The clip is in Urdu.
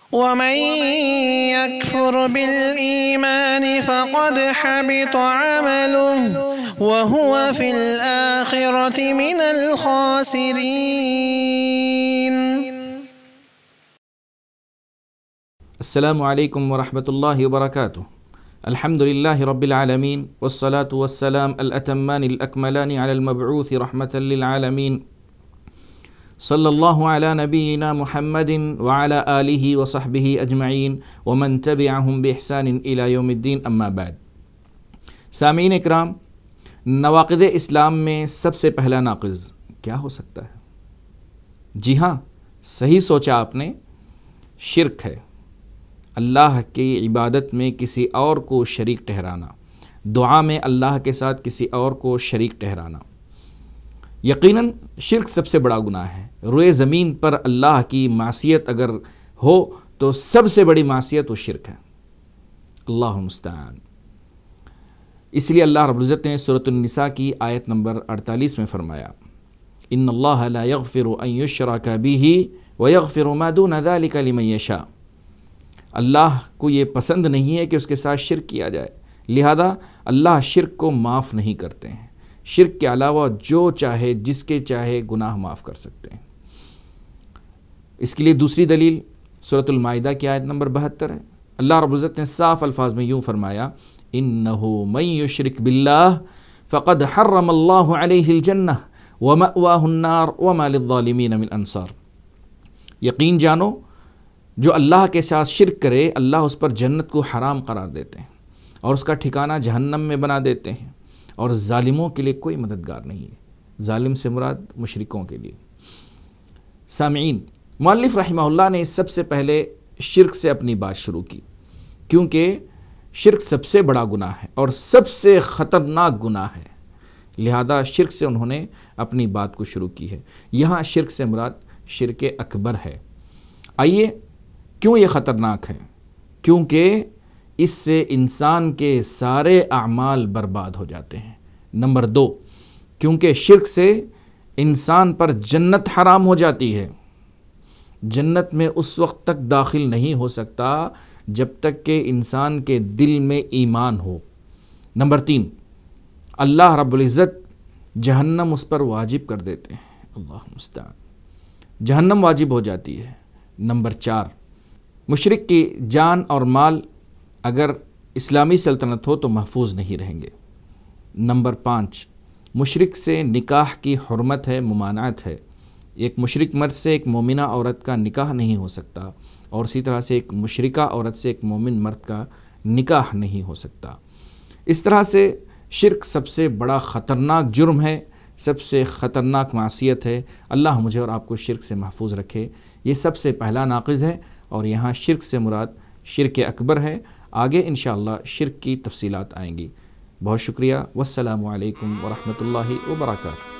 ومن يكفر بالإيمان فقد حبط عمله وهو في الآخرة من الخاسرين. السلام علیکم ورحمۃ اللہ وبرکاتہ. الحمد للہ رب العالمین والصلاة والسلام الاتمان الاکملان علی المبعوث رحمۃ للعالمین صلی اللہ علی نبینا محمد وعلی آلہ وصحبہ اجمعین ومن تبعہم بإحسان الی یوم الدین، اما بعد. سامعین اکرام، نواقض اسلام میں سب سے پہلا ناقض کیا ہو سکتا ہے؟ جی ہاں، صحیح سوچا آپ نے، شرک ہے. اللہ کی عبادت میں کسی اور کو شریک ٹھہرانا، دعا میں اللہ کے ساتھ کسی اور کو شریک ٹھہرانا. یقیناً شرک سب سے بڑا گناہ ہے. روئے زمین پر اللہ کی معصیت اگر ہو تو سب سے بڑی معصیت وہ شرک ہے. اللہ المستعان. اس لیے اللہ رب العزت نے سورۃ النساء کی آیت نمبر 48 میں فرمایا، ان اللہ لا یغفر ان یشرک بہ ویغفر ما دون ذلک لمن یشاء. اللہ کو یہ پسند نہیں ہے کہ اس کے ساتھ شرک کیا جائے، لہذا اللہ شرک کو معاف نہیں کرتے ہیں. شرک کے علاوہ جو چاہے جس کے چاہے گناہ معاف کر سکتے ہیں. اس کے لیے دوسری دلیل سورۃ المائدہ کی آیت نمبر 72 ہے. اللہ رب العزت نے صاف الفاظ میں یوں فرمایا، انہ من یشرک باللہ فقد حرم اللہ علیہ الجنہ ومأواہ النار وما للظالمین من انصار. یقین جانو، جو اللہ کے ساتھ شرک کرے اللہ اس پر جنت کو حرام قرار دیتے ہیں اور اس کا ٹھکانہ جہنم میں بنا دیتے ہیں، اور ظالموں کے لیے کوئی مددگار نہیں ہے. ظالم سے مراد مشرکوں کے لیے. سامعین، مؤلف رحمہ اللہ نے سب سے پہلے شرک سے اپنی بات شروع کی، کیونکہ شرک سب سے بڑا گناہ ہے اور سب سے خطرناک گناہ ہے، لہذا شرک سے انہوں نے اپنی بات کو شروع کی ہے. یہاں شرک سے مراد شرک اکبر ہے. آئیے، کیوں یہ خطرناک ہے؟ کیونکہ اس سے انسان کے سارے اعمال برباد ہو جاتے ہیں. نمبر 2، کیونکہ شرک سے انسان پر جنت حرام ہو جاتی ہے. جنت میں اس وقت تک داخل نہیں ہو سکتا جب تک کہ انسان کے دل میں ایمان ہو. نمبر 3، اللہ رب العزت جہنم اس پر واجب کر دیتے ہیں. اللہ مستعان، جہنم واجب ہو جاتی ہے. نمبر 4، مشرک کی جان اور مال اگر اسلامی سلطنت ہو تو محفوظ نہیں رہیں گے. نمبر 5، مشرک سے نکاح کی حرمت ہے، ممانعت ہے. ایک مشرک مرد سے ایک مومنہ عورت کا نکاح نہیں ہو سکتا، اور اسی طرح سے ایک مشرکہ عورت سے ایک مومن مرد کا نکاح نہیں ہو سکتا. اس طرح سے شرک سب سے بڑا خطرناک جرم ہے، سب سے خطرناک معصیت ہے. اللہ مجھے اور آپ کو شرک سے محفوظ رکھے. یہ سب سے پہلا ناقض ہے، اور یہاں شرک سے مراد شرک اکبر ہے. آگے انشاءاللہ شرک کی تفصیلات آئیں گی. بہت شکریہ. والسلام علیکم ورحمۃ اللہ وبرکاتہ.